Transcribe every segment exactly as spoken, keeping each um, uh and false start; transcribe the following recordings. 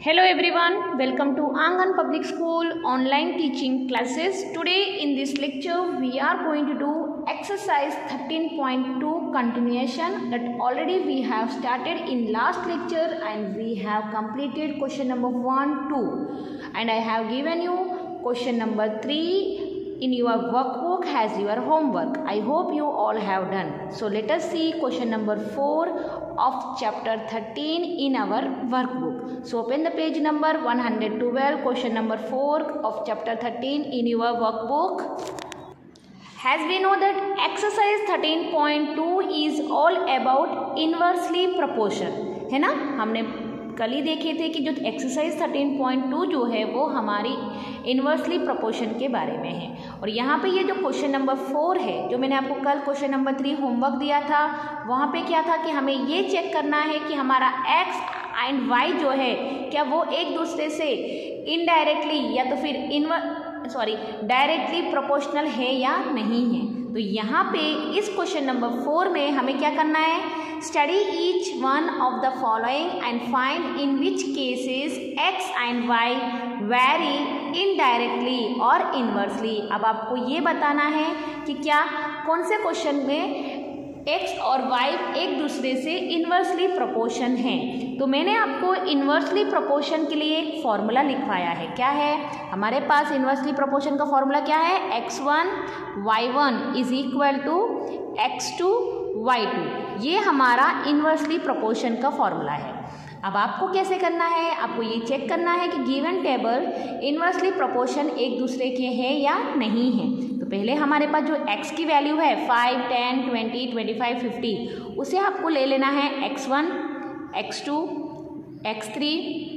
Hello everyone, welcome to Angan Public School online teaching classes. Today in this lecture we are going to do exercise thirteen point two continuation that already we have started in last lecture and we have completed question number one, two and I have given you question number three in your workbook as your homework. I hope you all have done. So let us see question number four of chapter thirteen in our workbook. So open the page number one hundred twelve, question number four of chapter thirteen in your workbook. As we know that exercise thirteen point two is all about inversely proportion, है ना. हमने कल ही देखे थे कि जो exercise thirteen point to जो है वो हमारी इन्वर्सली प्रोपोर्शन के बारे में है. और यहाँ पे ये जो क्वेश्चन नंबर फोर है, जो मैंने आपको कल क्वेश्चन नंबर थ्री होमवर्क दिया था, वहाँ पे क्या था कि हमें ये चेक करना है कि हमारा एक्स एंड वाई जो है क्या वो एक दूसरे से इनडायरेक्टली या तो फिर इनवर सॉरी डायरेक्टली प्रोपोर्शनल है या नहीं है. तो यहाँ पे इस क्वेश्चन नंबर फोर में हमें क्या करना है, study each one of the following and find in which cases x and y vary indirectly और इनवर्सली. अब आपको ये बताना है कि क्या कौन से क्वेश्चन में एक्स और वाई एक दूसरे से इन्वर्सली प्रोपोर्शन है. तो मैंने आपको इन्वर्सली प्रोपोर्शन के लिए एक फॉर्मूला लिखवाया है. क्या है हमारे पास इन्वर्सली प्रोपोर्शन का फॉर्मूला? क्या है, x one y one is equal to x two y two. ये हमारा इन्वर्सली प्रोपोर्शन का फॉर्मूला है. अब आपको कैसे करना है, आपको ये चेक करना है कि गिवन टेबल इन्वर्सली प्रोपोर्शन एक दूसरे के हैं या नहीं है. तो पहले हमारे पास जो x की वैल्यू है five, ten, twenty, twenty five, fifty, उसे आपको ले लेना है x one, x two, x three,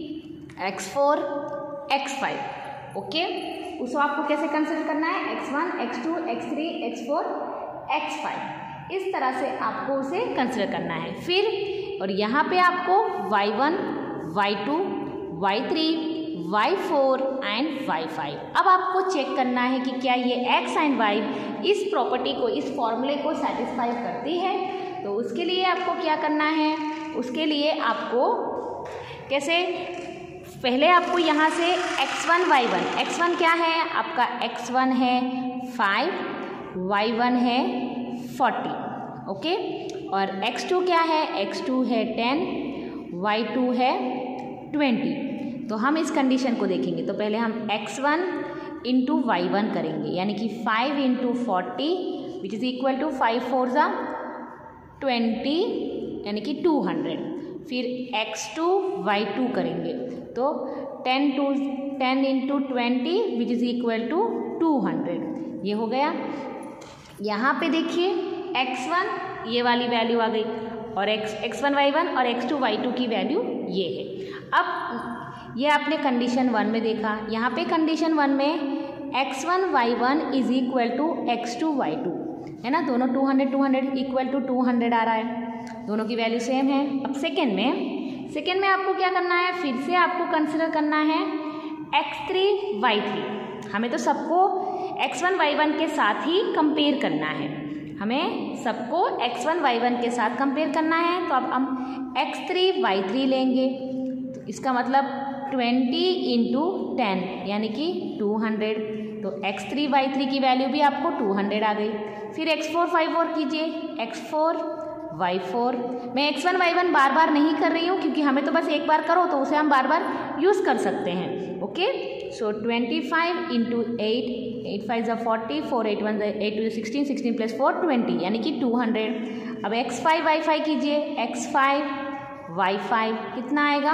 x four, x five. Okay, उसको आपको कैसे कंसिडर करना है, x one, x two, x three, x four, x five. इस तरह से आपको उसे कंसिडर करना है. फिर और यहाँ पे आपको y one, y two, y three, y four and y five. अब आपको चेक करना है कि क्या ये x एंड y इस प्रॉपर्टी को, इस फॉर्मूले को सेटिस्फाई करती है. तो उसके लिए आपको क्या करना है, उसके लिए आपको कैसे, पहले आपको यहाँ से x one y one, x one क्या है आपका, एक्स वन है फाइव, वाई वन है फोर्टी. ओके, और एक्स टू क्या है, एक्स टू है टेन, वाई टू है ट्वेंटी. तो हम इस कंडीशन को देखेंगे. तो पहले हम x one into y one करेंगे, यानी कि five into forty which is equal to five four ज़ा ट्वेंटी, यानी कि टू हंड्रेड. फिर एक्स टू वाई टू करेंगे तो ten two ten into twenty which is equal to two hundred. ये हो गया. यहाँ पे देखिए एक्स वन ये वाली वैल्यू आ गई और x x one y one और एक्स टू वाई टू की वैल्यू ये है. अब ये आपने कंडीशन वन में देखा. यहाँ पे कंडीशन वन में x one y one is equal to x two y two है ना. दोनों two hundred two hundred equal to two hundred आ रहा है, दोनों की वैल्यू सेम है. अब सेकेंड में सेकेंड में आपको क्या करना है, फिर से आपको कंसिडर करना है एक्स थ्री वाई थ्री. हमें तो सबको एक्स वन वाई वन के साथ ही कंपेयर करना है, हमें सबको एक्स वन वाई वन के साथ कंपेयर करना है. तो अब हम एक्स थ्री वाई थ्री लेंगे. तो इसका मतलब ट्वेंटी इंटू टेन यानी कि टू हंड्रेड. तो एक्स थ्री वाई थ्री की वैल्यू भी आपको टू हंड्रेड आ गई. फिर एक्स फोर फाइव फोर कीजिए, एक्स फोर वाई फोर. मैं एक्स वन वाई वन बार बार नहीं कर रही हूँ क्योंकि हमें तो बस एक बार करो तो उसे हम बार बार यूज़ कर सकते हैं. Okay, so twenty five into eight, eight five ज़ा फोर्टी, फोर एट वन ज़ा eight two sixteen, sixteen plus four twenty यानी कि टू हंड्रेड. अब एक्स फाइव वाई फाइव कीजिए, एक्स फाइव वाई फाइव कितना आएगा,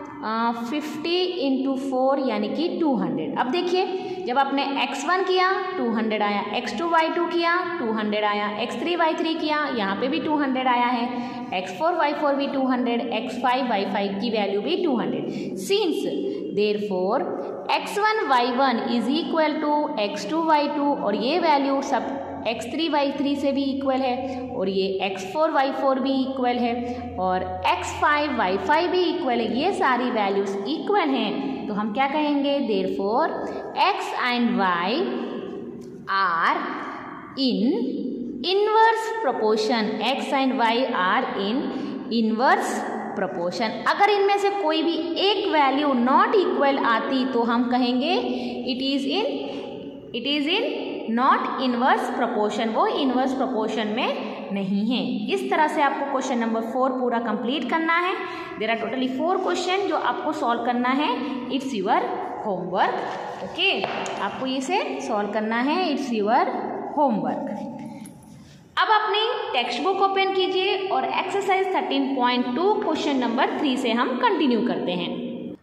फिफ्टी इंटू फोर यानी कि टू हंड्रेड. अब देखिए जब आपने एक्स वन किया टू हंड्रेड आया, एक्स टू वाई टू किया टू हंड्रेड आया, एक्स थ्री वाई थ्री किया यहाँ पे भी टू हंड्रेड आया है, एक्स फोर वाई फोर भी two hundred, x five y five की वैल्यू भी two hundred. Since therefore x one y one is equal to x two y two और ये वैल्यू सब एक्स थ्री वाई थ्री से भी equal है और ये एक्स फोर वाई फोर भी इक्वल है और एक्स फाइव वाई फाइव भी इक्वल है. ये सारी वैल्यूज इक्वल हैं. तो हम क्या कहेंगे, therefore x and y are in inverse proportion. X and y are in inverse proportion. अगर इनमें से कोई भी एक वैल्यू नॉट इक्वल आती तो हम कहेंगे it is in it is in not inverse proportion, वो इनवर्स प्रपोर्शन में नहीं है। इस तरह से आपको क्वेश्चन नंबर फोर पूरा कंप्लीट करना है। There are totally four questions जो आपको सॉल्व करना है। It's your homework. ओके, आपको इसे सॉल्व करना है, इट्स यूर होमवर्क। अब अपनी टेक्स्ट बुक ओपन कीजिए और exercise thirteen point two question number three से हम कंटिन्यू करते हैं।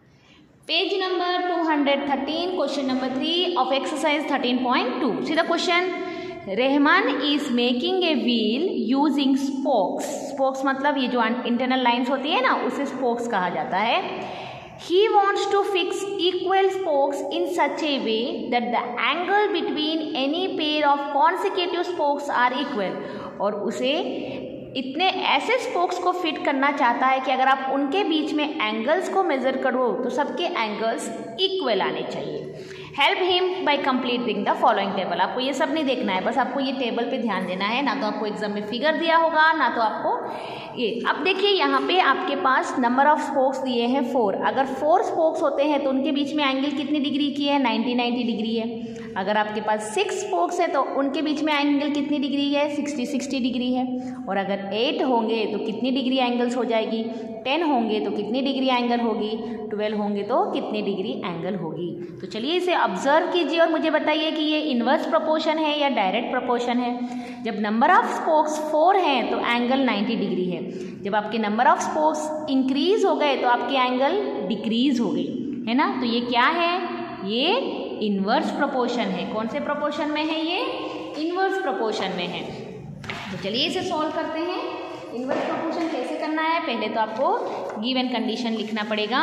Page number two hundred thirteen, question number three of exercise thirteen point two. See the question, Rahman is making a wheel using spokes. Spokes मतलब ये जो internal lines होती है ना, उसे स्पोक्स कहा जाता है। He wants to fix equal spokes in such a way that the angle between any pair of consecutive spokes are equal। और उसे इतने ऐसे स्पोक्स को फिट करना चाहता है कि अगर आप उनके बीच में एंगल्स को मेजर करो तो सबके एंगल्स इक्वल आने चाहिए। Help him by completing the following table. आपको ये सब नहीं देखना है, बस आपको ये टेबल पे ध्यान देना है। ना तो आपको एग्जाम में फिगर दिया होगा, ना तो आपको ये। अब देखिए यहाँ पे आपके पास नंबर ऑफ स्पोक्स दिए हैं फोर। अगर फोर स्पोक्स होते हैं तो उनके बीच में एंगल कितनी डिग्री की है? नाइन्टी नाइन्टी डिग्री है। अगर आपके पास सिक्स स्पोक्स है तो उनके बीच में एंगल कितनी डिग्री है? सिक्सटी सिक्सटी डिग्री है। और अगर एट होंगे तो कितनी डिग्री एंगल्स हो जाएगी? टेन होंगे तो कितनी डिग्री एंगल होगी? ट्वेल्व होंगे तो कितनी डिग्री एंगल होगी? तो चलिए इसे ऑब्जर्व कीजिए और मुझे बताइए कि ये इनवर्स प्रोपोर्शन है या डायरेक्ट प्रोपोर्शन है। जब नंबर ऑफ स्पोक्स फोर हैं तो एंगल नाइन्टी डिग्री है। जब आपके नंबर ऑफ स्पोक्स इंक्रीज हो गए तो आपके एंगल डिक्रीज हो गई, है ना। तो ये क्या है? ये इनवर्स प्रोपोर्शन है। कौन से प्रोपोर्शन में है? ये इनवर्स प्रोपोर्शन में है। तो चलिए इसे सॉल्व करते हैं। इनवर्स प्रोपोर्शन कैसे करना है? पहले तो आपको गिवन कंडीशन लिखना पड़ेगा।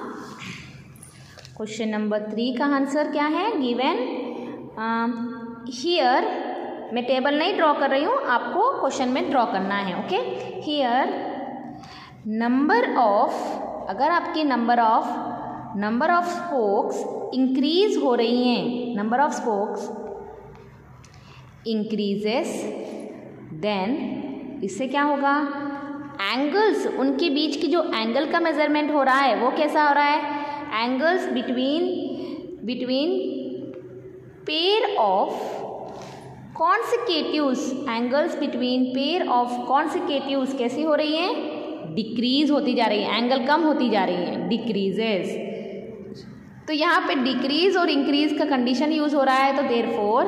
क्वेश्चन नंबर थ्री का आंसर क्या है? गिवन हियर, मैं टेबल नहीं ड्रॉ कर रही हूँ, आपको क्वेश्चन में ड्रॉ करना है। ओके, हियर नंबर ऑफ, अगर आपकी number of number of spokes increase हो रही हैं, number of spokes increases, then इससे क्या होगा? एंगल्स, उनके बीच की जो एंगल का मेजरमेंट हो रहा है वो कैसा हो रहा है? Angles between between pair of consecutives, angles between pair of consecutives कैसी हो रही हैं? डिक्रीज होती जा रही है। एंगल कम होती जा रही है, डिक्रीजेस। तो यहाँ पे डिक्रीज और इंक्रीज का कंडीशन यूज हो रहा है। तो देयरफॉर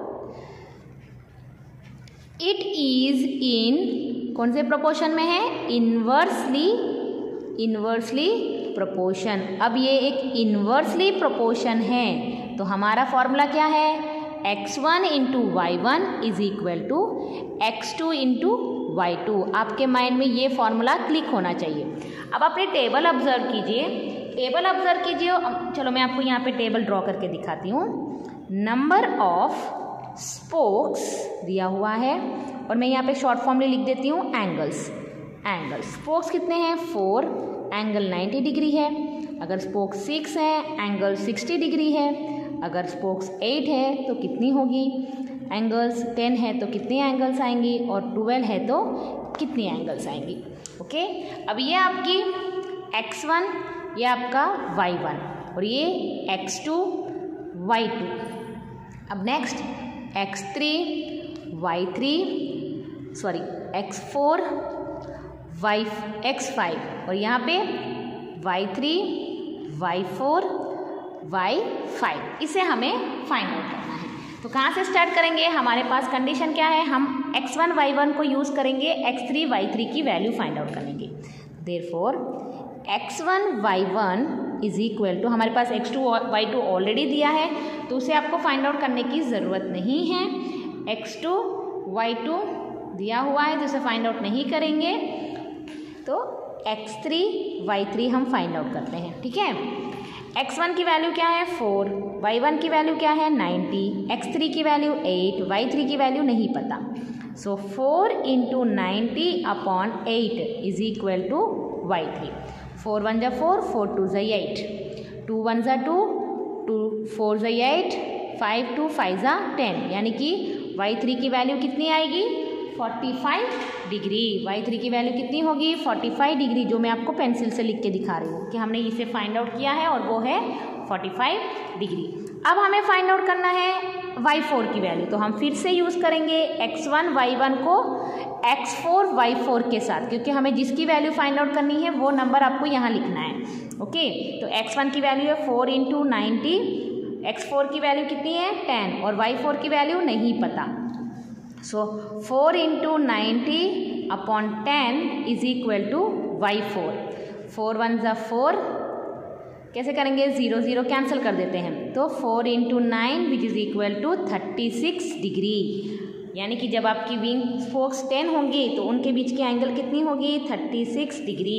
इट इज इन, कौन से प्रोपोर्शन में है? Inversely inversely proportion. अब ये एक इनवर्सली प्रोपोर्शन है तो हमारा फॉर्मूला क्या है? X one into y one is equal to x two into y two. आपके माइंड में ये फॉर्मूला क्लिक होना चाहिए। अब अपने टेबल ऑब्जर्व कीजिए, टेबल ऑब्जर्व कीजिए। चलो मैं आपको यहाँ पे टेबल ड्रॉ करके दिखाती हूँ। नंबर ऑफ स्पोक्स दिया हुआ है और मैं यहाँ पे शॉर्ट फॉर्म में लिख देती हूँ एंगल्स। एंगल्स स्पोक्स कितने हैं? फोर, एंगल नाइन्टी डिग्री है। अगर स्पोक्स सिक्स है, एंगल सिक्सटी डिग्री है। अगर स्पोक्स एट है तो कितनी होगी? एंगल्स टेन है तो कितनी एंगल्स आएंगी? और ट्वेल्व है तो कितनी एंगल्स आएंगी? ओके, अब ये आपकी एक्स वन, ये आपका वाई वन और ये एक्स टू वाई टू। अब next x three y three, sorry x four y x five और यहाँ पे y three y four y five. इसे हमें फाइंड आउट करना है। तो कहाँ से स्टार्ट करेंगे? हमारे पास कंडीशन क्या है? हम एक्स वन वाई वन को यूज़ करेंगे, एक्स थ्री वाई थ्री की वैल्यू फाइंड आउट करेंगे। Therefore x one y one is equal to, हमारे पास x two y two already दिया है तो उसे आपको फाइंड आउट करने की ज़रूरत नहीं है। एक्स टू वाई टू दिया हुआ है तो उसे फाइंड आउट नहीं करेंगे। तो एक्स थ्री वाई थ्री हम फाइंड आउट करते हैं। ठीक है, एक्स वन की वैल्यू क्या है? फोर, वाई वन की वैल्यू क्या है? नाइन्टी, एक्स थ्री की वैल्यू एट, वाई थ्री की वैल्यू नहीं पता। So four into ninety upon eight is equal to y three. Four one जा फोर, फोर टू जा एट, टू वन जा टू, टू फोर जा एट, फाइव टू फाइव जा ten, यानी कि वाई थ्री की वैल्यू कितनी आएगी? पैंतालीस डिग्री। वाई थ्री की वैल्यू कितनी होगी? पैंतालीस डिग्री, जो मैं आपको पेंसिल से लिख के दिखा रही हूँ कि हमने इसे फाइंड आउट किया है और वो है पैंतालीस डिग्री। अब हमें फाइंड आउट करना है वाई फोर की वैल्यू, तो हम फिर से यूज़ करेंगे एक्स वन वाई वन को एक्स फोर वाई फोर के साथ, क्योंकि हमें जिसकी वैल्यू फाइंड आउट करनी है वो नंबर आपको यहाँ लिखना है। ओके, तो एक्स वन की वैल्यू है four into ninety, x four की वैल्यू कितनी है? टेन, और वाई फोर की वैल्यू नहीं पता। So four into ninety upon ten is equal to y four. Four one ज़ा फोर, कैसे करेंगे? ज़ीरो ज़ीरो कैंसिल कर देते हैं, तो four into nine which is equal to thirty six degree. यानी कि जब आपकी विंग स्पोक्स टेन होंगी तो उनके बीच की एंगल कितनी होगी? Thirty six degree.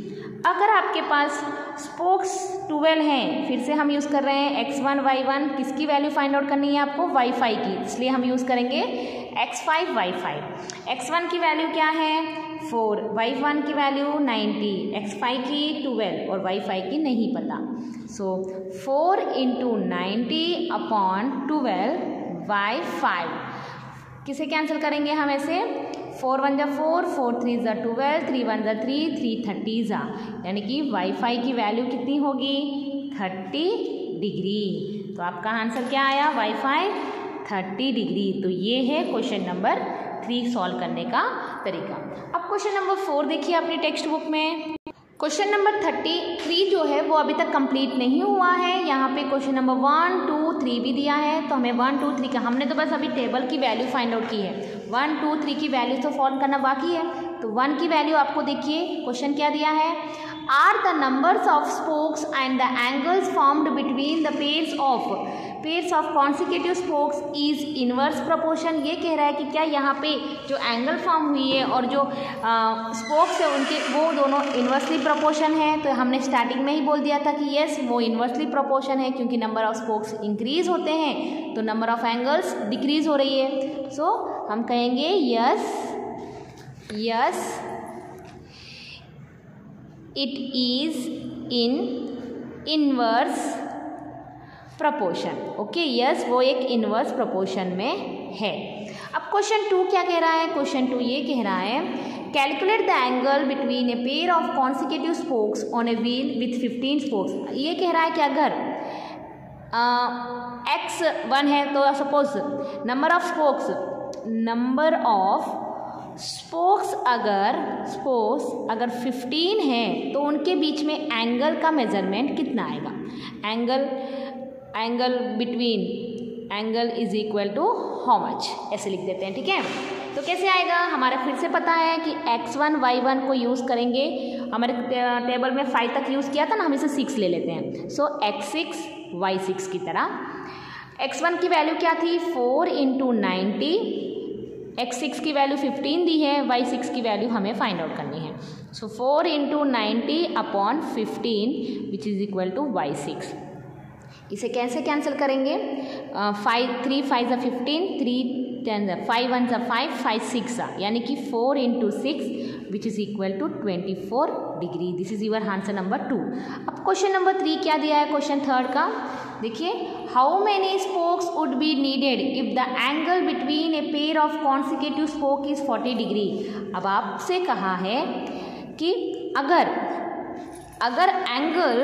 अगर आपके पास स्पोक्स ट्वेल्व हैं, फिर से हम यूज़ कर रहे हैं एक्स वन वाई वन, किसकी वैल्यू फाइंड आउट करनी है आपको? वाई फाइव की, इसलिए हम यूज़ करेंगे x five y five. X one की वैल्यू क्या है? फोर, वाई वन की वैल्यू नाइन्टी, एक्स फाइव की ट्वेल्व और वाई फाइव की नहीं पता। So four into ninety upon twelve y five, किसे कैंसिल करेंगे हम ऐसे? फोर वन ज़ा फोर, फोर थ्री ज़ा ट्वेल्व, थ्री वन ज़ा थ्री, थ्री थर्टी ज़ा, यानी कि वाई फाई की वैल्यू कितनी होगी? Thirty degree. तो आपका आंसर क्या आया? Y five thirty degree. तो ये है क्वेश्चन नंबर थ्री सॉल्व करने का तरीका। अब क्वेश्चन नंबर फोर देखिए अपनी टेक्स्ट बुक में। क्वेश्चन नंबर थर्टी थ्री जो है वो अभी तक कंप्लीट नहीं हुआ है। यहाँ पे question number one two three भी दिया है, तो हमें वन टू थ्री का, हमने तो बस अभी टेबल की वैल्यू फाइंड आउट की है, वन टू थ्री की वैल्यू तो सॉल्व करना बाकी है। तो वन की वैल्यू आपको देखिए क्वेश्चन क्या दिया है? Are the numbers of spokes and the angles formed between the pairs of pairs of consecutive spokes is inverse proportion. ये कह रहा है कि क्या यहाँ पे जो एंगल फॉर्म हुई है और जो स्पोक्स है उनके वो दोनों इनवर्सली प्रोपोर्शन है। तो हमने स्टार्टिंग में ही बोल दिया था कि यस वो इनवर्सली प्रोपोर्शन है, क्योंकि नंबर ऑफ स्पोक्स इंक्रीज होते हैं तो नंबर ऑफ एंगल्स डिक्रीज हो रही है। सो so, हम कहेंगे yes yes it is in inverse proportion. Okay, yes वो एक इनवर्स प्रोपोर्शन में है। अब क्वेश्चन टू क्या कह रहा है? क्वेश्चन टू ये कह रहा है calculate the angle between a pair of consecutive spokes on a wheel with fifteen spokes. ये कह रहा है कि अगर एक्स वन है तो suppose number of spokes number of spokes अगर स्पोक्स अगर फिफ्टीन है तो उनके बीच में एंगल का मेजरमेंट कितना आएगा? Angle angle between angle is equal to how much, ऐसे लिख देते हैं। ठीक है, तो कैसे आएगा? हमारा फिर से पता है कि एक्स वन वाई वन को यूज़ करेंगे। हमारे टेबल में फाइव तक यूज़ किया था ना, हम इसे सिक्स ले लेते हैं। So x six y six की तरह एक्स वन की वैल्यू क्या थी? Four into ninety, x six की वैल्यू फिफ्टीन दी है, वाई सिक्स की वैल्यू हमें फाइंड आउट करनी है। So four into ninety upon fifteen which is equal to y six. इसे कैसे कैंसिल करेंगे? फाइव थ्री फाइव ज़ा फिफ्टीन, थ्री टेन ज़ा फाइव वन ज़ा फाइव, फाइव सिक्स ज़ा, यानी कि four into six which is equal to twenty four degree. This is your answer number two. अब क्वेश्चन नंबर थ्री क्या दिया है? क्वेश्चन थर्ड का देखिए, how many spokes would be needed if the angle between a pair of consecutive spoke is forty degree. अब आपसे कहा है कि अगर अगर angle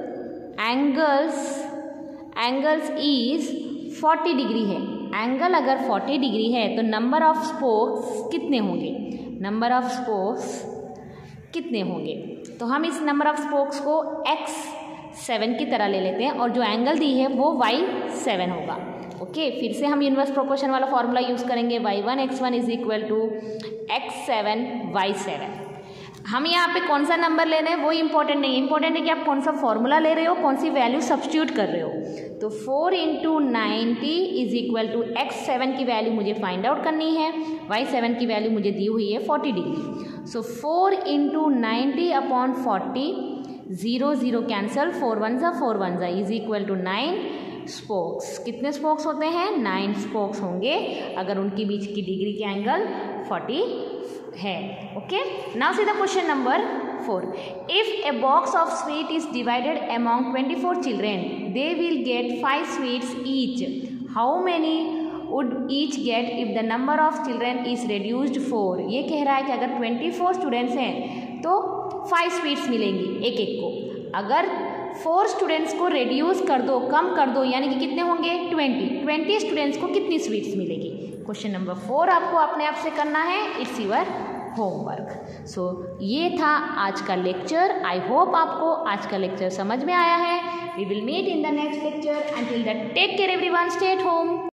angles angles is forty degree है, एंगल अगर फोर्टी डिग्री है तो नंबर ऑफ स्पोक्स कितने होंगे? नंबर ऑफ स्पोक्स कितने होंगे? तो हम इस नंबर ऑफ स्पोक्स को एक्स सेवन की तरह ले लेते हैं और जो एंगल दी है वो वाई सेवन होगा। ओके, फिर से हम इनवर्स प्रोपोर्शन वाला फॉर्मूला यूज़ करेंगे। Y one x one is equal to x seven y seven. हम यहाँ पे कौन सा नंबर ले रहे हैं वो इंपॉर्टेंट नहीं है, इंपॉर्टेंट है कि आप कौन सा फॉर्मूला ले रहे हो, कौन सी वैल्यू सब्स्टिट्यूट कर रहे हो। तो four into ninety is equal to x seven की वैल्यू मुझे फाइंड आउट करनी है, वाई सेवन की वैल्यू मुझे दी हुई है forty degree. So four into ninety upon forty, zero zero cancel, four one ज़ा फोर वन ज़ा is equal to nine spokes. कितने स्पोक्स होते हैं? नाइन स्पोक्स होंगे अगर उनके बीच की डिग्री के एंगल फोर्टी है। Okay, now see the question number four. If a box of sweet is divided among twenty four children, they will get five sweets each. How many would each get if the number of children is reduced four. ये कह रहा है कि अगर twenty four students हैं तो five sweets मिलेंगी एक एक को। अगर फोर स्टूडेंट्स को रेड्यूस कर दो, कम कर दो, यानी कि कितने होंगे ट्वेंटी ट्वेंटी स्टूडेंट्स को कितनी स्वीट्स मिलेगी। क्वेश्चन नंबर फोर आपको अपने आप से करना है, इट्स योर होमवर्क। सो ये था आज का लेक्चर। आई होप आपको आज का लेक्चर समझ में आया है। We will meet in the next lecture. Until that take care everyone, stay at home.